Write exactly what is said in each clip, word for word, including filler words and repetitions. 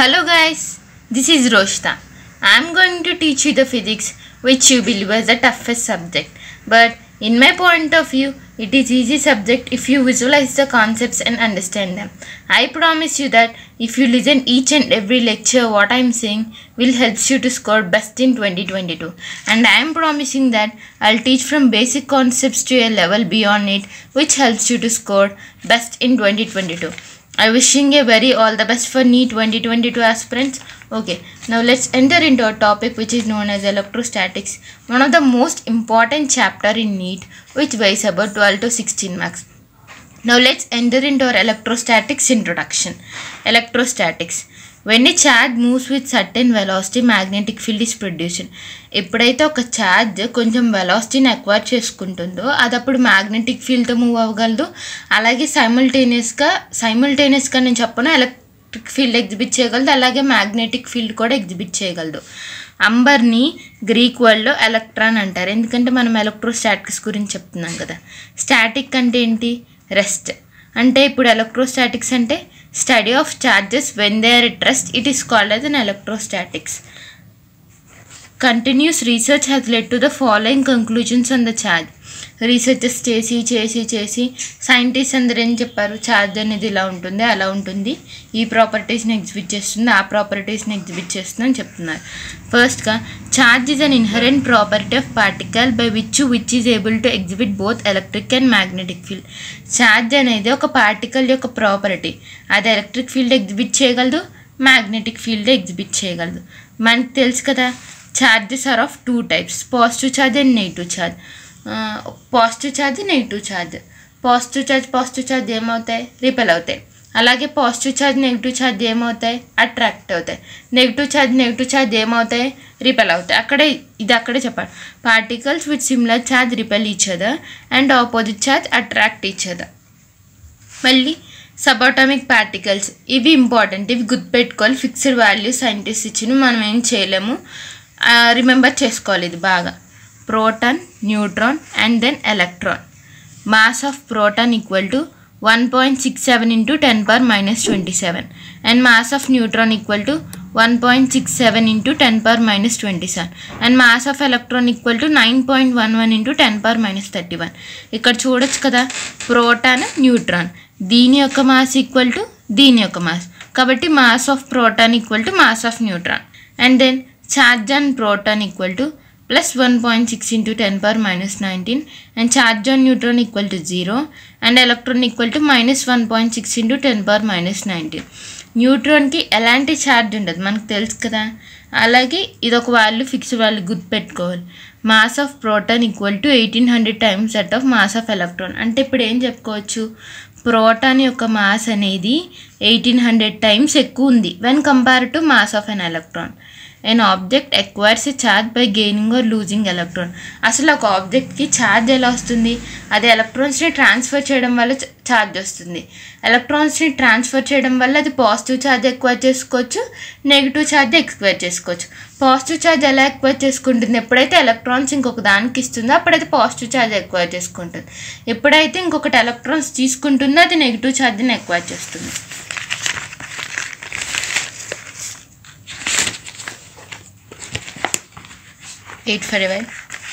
Hello guys, this is Roshita. I am going to teach you the physics which you believe is the toughest subject. But in my point of view, it is easy subject if you visualize the concepts and understand them. I promise you that if you listen each and every lecture, what I am saying will help you to score best in twenty twenty-two. And I am promising that I will teach from basic concepts to a level beyond it which helps you to score best in twenty twenty-two. I wishing a very all the best for NEET twenty twenty-two aspirants. Okay, now let's enter into a topic which is known as electrostatics, one of the most important chapter in NEET, which weighs about twelve to sixteen marks. Now let's enter into our electrostatics introduction. Electrostatics. When a charge moves with certain velocity, magnetic field is produced. ఎప్పుడైతే ఒక charge కొంచెం వెలాసిటీని acquire చేసుకుంటుందో అది అప్పుడు magnetic ఫీల్డ్తో move అవ్వగలదు. అలాగే సైమల్టేనియస్గా సైమల్టేనియస్గా నేను చెప్పను electric field exhibit చేయగలదు, అలాగే మ్యాగ్నెటిక్ ఫీల్డ్ కూడా ఎగ్జిబిట్ చేయగలదు. అంబర్ని గ్రీక్ వర్డ్లో ఎలక్ట్రాన్ అంటారు, ఎందుకంటే మనం ఎలక్ట్రోస్టాటిక్స్ గురించి చెప్తున్నాం కదా. స్టాటిక్ అంటే ఏంటి? రెస్ట్. అంటే ఇప్పుడు ఎలక్ట్రోస్టాటిక్స్ అంటే study of charges when they are at rest, it is called as an electrostatics. Continuous research has led to the following conclusions on the charge. Researches చేసి చేసి చేసి సైంటిస్ట్ అందరూ ఏం చెప్పారు? ఛార్జ్ అనేది ఇలా ఉంటుంది, అలా ఉంటుంది, ఈ ప్రాపర్టీస్ని ఎగ్జిబిట్ చేస్తుంది, ఆ ప్రాపర్టీస్ని ఎగ్జిబిట్ చేస్తుంది అని చెప్తున్నారు. ఫస్ట్గా, charge is an inherent property of particle by which which is able to exhibit both electric and magnetic field. Charge అనేది ఒక పార్టికల్ యొక్క ప్రాపర్టీ, అది ఎలక్ట్రిక్ ఫీల్డ్ ఎగ్జిబిట్ చేయగలదు, మ్యాగ్నెటిక్ ఫీల్డ్ ఎగ్జిబిట్ చేయగలదు. మనకు తెలుసు కదా, charges are of two types, positive charge and negative charge. Positive charge, negative charge. Positive charge positive charge ఏమవుతాయి? రిపెల్ అవుతాయి. అలాగే పాజిటివ్ ఛార్జ్ నెగిటివ్ ఛార్జ్ ఏమవుతాయి? అట్రాక్ట్ అవుతాయి. నెగిటివ్ ఛార్జ్ నెగిటివ్ ఛార్జ్ ఏమవుతాయి? రిపెల్ అవుతాయి. అక్కడే ఇది అక్కడే చెప్పాలి. Particles with similar charge repel each other and opposite charge attract each other. మళ్ళీ సబాటమిక్ పార్టికల్స్, ఇవి ఇంపార్టెంట్, ఇవి గుర్తుపెట్టుకోవాలి. ఫిక్స్డ్ వాల్యూ సైంటిస్ట్ ఇచ్చిన మనం ఏం చేయలేము, రిమెంబర్ చేసుకోవాలి ఇది బాగా. Proton, neutron and then electron. Mass of proton equal to one point six seven into ten power minus twenty seven and mass of neutron equal to one point six seven into ten power minus twenty seven and mass of electron equal to nine point one one into ten power minus thirty one. ఇక్కడ చూడొచ్చు కదా, proton, neutron, దీని యొక్క mass equal to దీని యొక్క mass, కాబట్టి mass of proton equal to mass of neutron. And then charge on proton equal to plus one point six into ten power minus nineteen and charge on neutron equal to zero and electron equal to minus one point six into ten power minus nineteen. న్యూట్రాన్కి ఎలాంటి charge ఉండదు మనకు తెలుసు కదా. అలాగే ఇదొక value, fix value గుర్తుపెట్టుకోవాలి. Mass of proton equal to eighteen hundred times that of mass of electron. అంటే ఇప్పుడు ఏం చెప్పుకోవచ్చు? ప్రోటాన్ యొక్క మాస్ అనేది ఎయిటీన్ హండ్రెడ్ టైమ్స్ ఎక్కువ ఉంది when compare to mass of an electron. An object acquires a charge by gaining or losing electron. అసలు ఒక ఆబ్జెక్ట్కి ఛార్జ్ ఎలా వస్తుంది? అది ఎలక్ట్రాన్స్ని ట్రాన్స్ఫర్ చేయడం వల్ల ఛార్జ్ వస్తుంది. ఎలక్ట్రాన్స్ని ట్రాన్స్ఫర్ చేయడం వల్ల అది పాజిటివ్ ఛార్జ్ ఎక్వైర్ చేసుకోవచ్చు, నెగిటివ్ ఛార్జ్ ఎక్వైర్ చేసుకోవచ్చు. పాజిటివ్ ఛార్జ్ ఎలా ఎక్వైర్ చేసుకుంటుంది? ఎప్పుడైతే ఎలక్ట్రాన్స్ ఇంకొక దానికి ఇస్తుందో అప్పుడైతే పాజిటివ్ ఛార్జ్ ఎక్వైర్ చేసుకుంటుంది. ఎప్పుడైతే ఇంకొకటి ఎలక్ట్రాన్స్ తీసుకుంటుందో అది నెగిటివ్ ఛార్జ్ని ఎక్వైర్ చేస్తుంది. ఎయిట్ ఫర్ ఎవై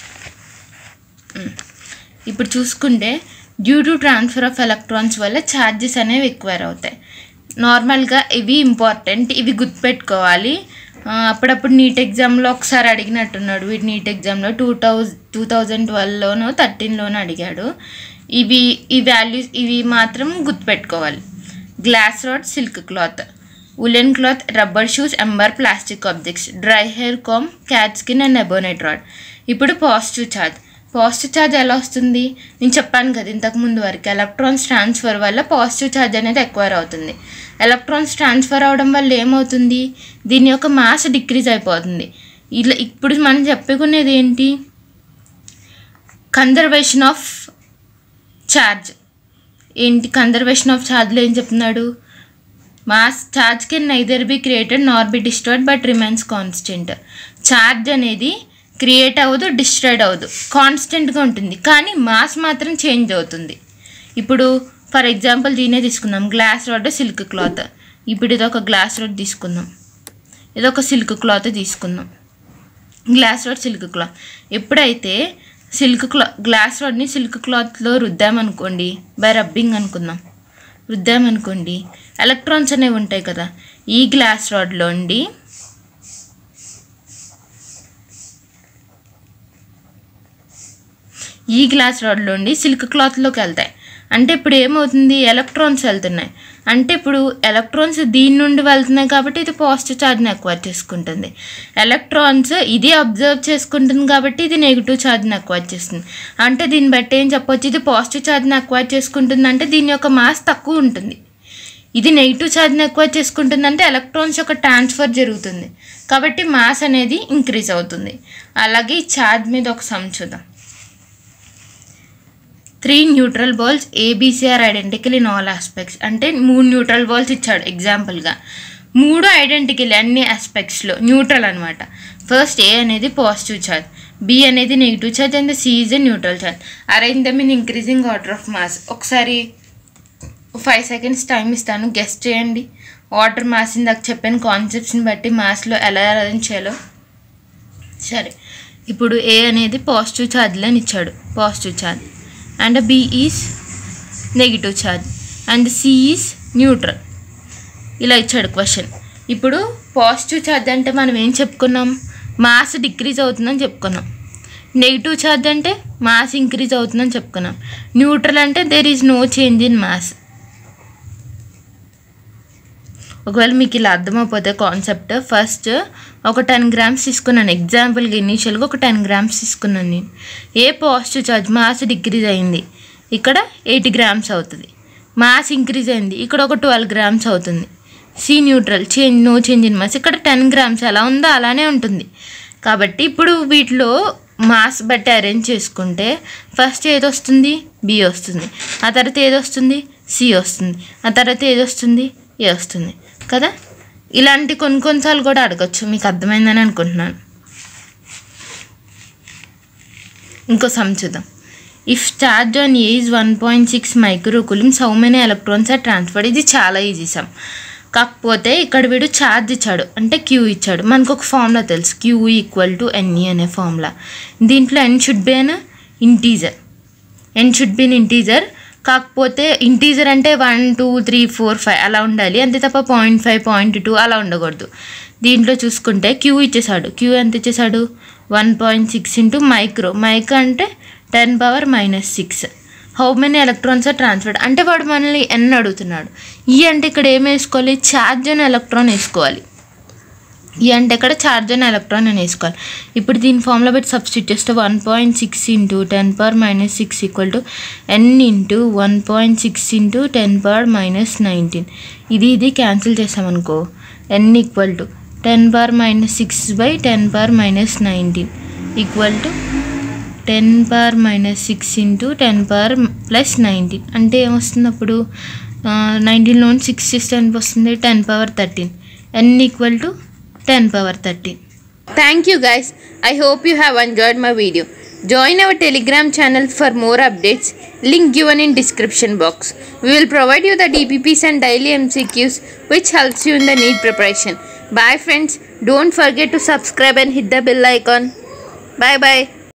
ఇప్పుడు చూసుకుంటే due to transfer of electrons వల్ల ఛార్జెస్ అనేవి ఎక్వైర్ అవుతాయి. నార్మల్గా ఇవి ఇంపార్టెంట్, ఇవి గుర్తుపెట్టుకోవాలి. అప్పుడప్పుడు నీట్ ఎగ్జామ్లో ఒకసారి అడిగినట్టున్నాడు, వీటి నీట్ ఎగ్జామ్లో టూ థౌజ టూ థౌజండ్ ట్వెల్వ్లోనో థర్టీన్లోనో అడిగాడు. ఇవి ఈ వాల్యూస్ ఇవి మాత్రం గుర్తుపెట్టుకోవాలి. Glass rod, silk cloth, woollen cloth, rubber shoes, amber, plastic objects, dry hair comb, cat skin and ebonite rod. ఇప్పుడు పాజిటివ్ ఛార్జ్. పాజిటివ్ ఛార్జ్ ఎలా వస్తుంది? నేను చెప్పాను కదా ఇంతకుముందు వరకు, ఎలక్ట్రాన్స్ ట్రాన్స్ఫర్ వల్ల పాజిటివ్ ఛార్జ్ అనేది ఎక్వైర్ అవుతుంది. ఎలక్ట్రాన్స్ ట్రాన్స్ఫర్ అవడం వల్ల ఏమవుతుంది? దీని యొక్క మాస్ డిక్రీజ్ అయిపోతుంది. ఇలా ఇప్పుడు మనం చెప్పుకునేది ఏంటి? Conservation of charge. ఏంటి కన్జర్వేషన్ ఆఫ్ ఛార్జ్లో ఏం చెప్తున్నాడు? Mass charge can neither be created nor be destroyed but remains constant. Charge అనేది క్రియేట్ అవ్వదు, డిస్ట్రాయిడ్ అవ్వదు, కాన్స్టెంట్గా ఉంటుంది, కానీ మాస్ మాత్రం చేంజ్ అవుతుంది. ఇప్పుడు ఫర్ ఎగ్జాంపుల్ దీనే తీసుకుందాం, గ్లాస్ రాడ్, సిల్క్ క్లాత్. ఇప్పుడు ఇది ఒక గ్లాస్ రోడ్ తీసుకుందాం, ఇది ఒక సిల్క్ క్లాత్ తీసుకుందాం. గ్లాస్ రోడ్ సిల్క్ క్లాత్ ఎప్పుడైతే సిల్క్ క్లా గ్లాస్ రోడ్ని సిల్క్ క్లాత్లో రుద్దామనుకోండి, బై రబ్బింగ్ అనుకుందాం, రుద్దామనుకోండి ఎలక్ట్రాన్స్ అనేవి ఉంటాయి కదా, ఈ గ్లాస్ రాడ్లో ఉండి ఈ గ్లాస్ రాడ్లో ఉండి సిల్క్ క్లాత్లోకి వెళ్తాయి. అంటే ఇప్పుడు ఏమవుతుంది, ఎలక్ట్రాన్స్ వెళ్తున్నాయి. అంటే ఇప్పుడు ఎలక్ట్రాన్స్ దీని నుండి వెళ్తున్నాయి కాబట్టి ఇది పాజిటివ్ ఛార్జ్ని అక్వైర్ చేసుకుంటుంది. ఎలక్ట్రాన్స్ ఇది అబ్జర్వ్ చేసుకుంటుంది కాబట్టి ఇది నెగిటివ్ ఛార్జ్ని అక్వైర్ చేస్తుంది. అంటే దీన్ని బట్టి ఏం చెప్పొచ్చు, ఇది పాజిటివ్ ఛార్జ్ని అక్వైర్ చేసుకుంటుంది అంటే దీని యొక్క మాస్ తక్కువ ఉంటుంది. ఇది నెగిటివ్ ఛార్జ్ని అక్వైర్ చేసుకుంటుందంటే ఎలక్ట్రాన్స్ యొక్క ట్రాన్స్ఫర్ జరుగుతుంది కాబట్టి మాస్ అనేది ఇంక్రీజ్ అవుతుంది. అలాగే ఈ ఛార్జ్ మీద ఒక సమ్ చూద్దాం. Three neutral balls A B C are identical in all aspects. అంటే మూడు న్యూట్రల్ బాల్స్ ఇచ్చాడు ఎగ్జాంపుల్గా, మూడు ఐడెంటికల్ అన్ని ఆస్పెక్ట్స్లో న్యూట్రల్ అనమాట. ఫస్ట్ ఏ అనేది పాజిటివ్ ఛార్జ్, బి అనేది negative charge and C is a neutral charge. Arrange them in increasing order of mass. ఒకసారి ఫైవ్ సెకండ్స్ టైం ఇస్తాను, గెస్ట్ చేయండి. వాటర్ మాస్ ఇందాక చెప్పాను కాన్సెప్ట్స్ని బట్టి మాస్లో ఎలా అరేంజ్ చేయాలో. సరే, ఇప్పుడు ఏ అనేది పాజిటివ్ ఛార్జ్లో ఇచ్చాడు, positive charge, and B is negative charge and C is neutral. ఇలా ఇచ్చాడు క్వశ్చన్. ఇప్పుడు పాజిటివ్ ఛార్జ్ అంటే మనం ఏం చెప్పుకున్నాం, మాస్ డిక్రీజ్ అవుతుందని చెప్పుకున్నాం. నెగిటివ్ ఛార్జ్ అంటే మాస్ ఇంక్రీజ్ అవుతుందని చెప్పుకున్నాం. న్యూట్రల్ అంటే there is no change in mass. ఒకవేళ మీకు ఇలా అర్థమైపోతే కాన్సెప్ట్, ఫస్ట్ ఒక టెన్ గ్రామ్స్ తీసుకున్నాను ఎగ్జాంపుల్గా, ఇనీషియల్గా ఒక టెన్ గ్రామ్స్ తీసుకున్నాను నేను. A positive charge mass decrease అయింది, ఇక్కడ ఎయిటీ గ్రామ్స్ అవుతుంది. మాస్ ఇంక్రీజ్ అయింది, ఇక్కడ ఒక ట్వెల్వ్ గ్రామ్స్ అవుతుంది. C neutral, change no change in mass, ఇక్కడ టెన్ గ్రామ్స్ ఎలా ఉందో అలానే ఉంటుంది. కాబట్టి ఇప్పుడు వీటిలో మాస్ బట్టి అరేంజ్ చేసుకుంటే ఫస్ట్ ఏది వస్తుంది, బి వస్తుంది, ఆ తర్వాత ఏది వస్తుంది, సి వస్తుంది, ఆ తర్వాత ఏది వస్తుంది, ఏ వస్తుంది కదా. ఇలాంటి కొన్ని కొన్నిసార్లు కూడా అడగచ్చు, మీకు అర్థమైందని అనుకుంటున్నాను. ఇంకో సమ్ చూద్దాం. If charge on A is one point six micro coulombs how many electrons are transferred. ఇది చాలా ఈజీ సమ్. కాకపోతే ఇక్కడ వీడు ఛార్జ్ ఇచ్చాడు అంటే క్యూ ఇచ్చాడు. మనకు ఒక ఫార్ములా తెలుసు, క్యూ ఈక్వల్ టు ఎన్ఈ అనే ఫార్ములా. దీంట్లో N should be an integer, N should be an integer. కాకపోతే ఇంటీజర్ అంటే one two three four five అలా ఉండాలి, అంతే తప్ప పాయింట్ ఫైవ్ పాయింట్ టూ అలా ఉండకూడదు. దీంట్లో చూసుకుంటే క్యూ ఇచ్చేసాడు, క్యూ ఎంత ఇచ్చేసాడు, one point six into micro, micro అంటే ten power minus six. How many electrons are transferred అంటే వాడు మనల్ని ఎన్ అడుగుతున్నాడు. ఈ అంటే ఇక్కడ ఏం వేసుకోవాలి, ఛార్జ్ అని ఎలక్ట్రాన్ వేసుకోవాలి. ఈ అంటే ఇక్కడ ఛార్జ్ అని ఎలక్ట్రాన్ అని వేసుకోవాలి. ఇప్పుడు దీని ఫార్ములా బట్టి సబ్స్టిట్యూట్ చేస్తే one point six into ten power minus six equal to N into one point six into ten power minus nineteen. ఇది ఇది క్యాన్సిల్ చేసామనుకో, N equal to ten power minus six by ten power minus nineteen equal to ten power minus six into ten power plus nineteen. అంటే ఏమొస్తుంది అప్పుడు, నైన్టీన్లో six చేస్తే ఎంత వస్తుంది, ten power thirteen. N equal to ten power thirteen. Thank you guys. I hope you have enjoyed my video. Join our Telegram channel for more updates. Link given in description box. We will provide you the D P Ps and daily M C Qs which helps you in the NEET preparation. Bye friends. Don't forget to subscribe and hit the bell icon. Bye bye.